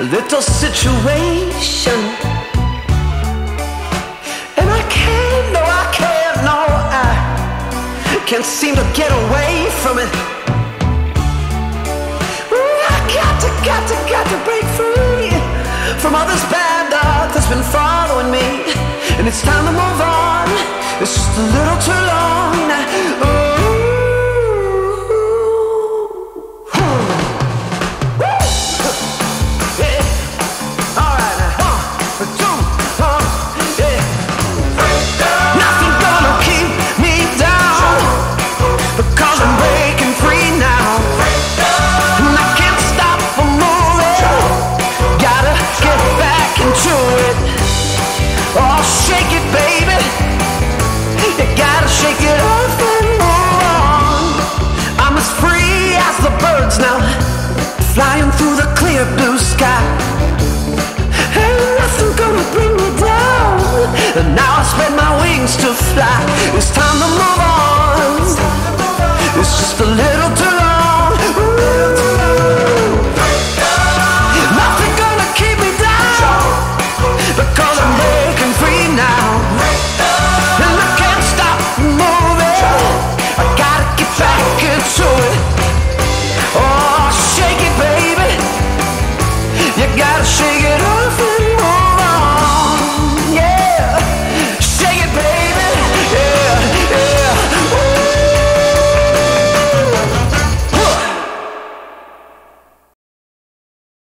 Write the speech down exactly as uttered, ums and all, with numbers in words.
little situation, and I can't, no, I can't, no, I can't seem to get away from it. Ooh, I got to, got to, got to break free from all this bad luck that's been following me, and it's time to move on. It's just a little too long now. Ooh. Flying through the clear blue sky, ain't nothing gonna bring me down. And now I spread my wings to fly. It's time to move on. It's just a little too long. Ooh. Nothing gonna keep me down, because I'm breaking free now. And I can't stop moving. I gotta get back into it. Oh, shake it, baby. You gotta shake it up.